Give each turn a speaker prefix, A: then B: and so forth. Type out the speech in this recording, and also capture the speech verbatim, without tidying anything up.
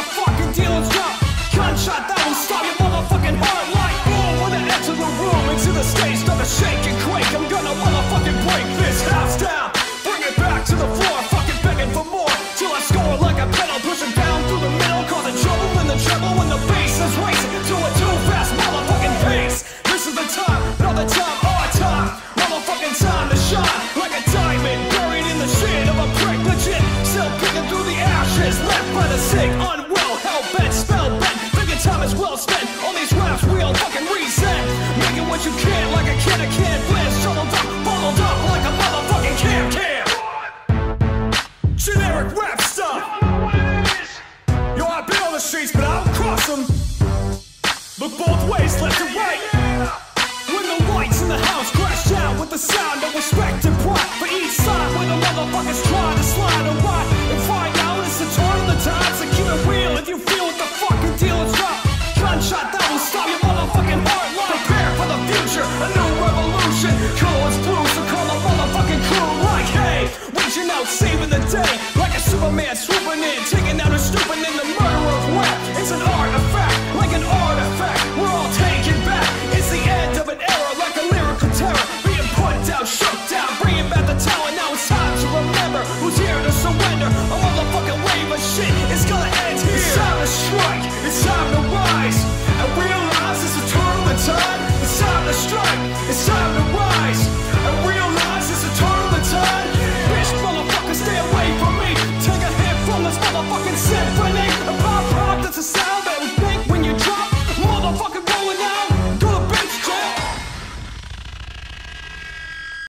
A: fucking dealers drop. Gunshot that will stop your motherfucking heart like boom. When I enter the room, into the stage, start to shake and quake. I'm gonna motherfucking break this house down. Bring it back to the floor, fucking begging for more. Till I score like a pedal, pushing down through the middle. Causing trouble in the treble when the bass is racing to a too fast motherfucking pace. This is the time, not the time, our time. Motherfucking time to shine like a diamond buried in the shit of a prick legit. Still picking through the ashes left by the sick, unwell, hell-bent, spell-bent. Thinking time is well spent on these raps, we'll fucking reset. Making what you can like a kid, a kid blitz. Troubled up, bundled up like a motherfucking cam cam. Generic rap stuff. Yo, I've been on the streets, but I don't cross them. Look both ways, left and right. When the lights in the house crash down with the sound that was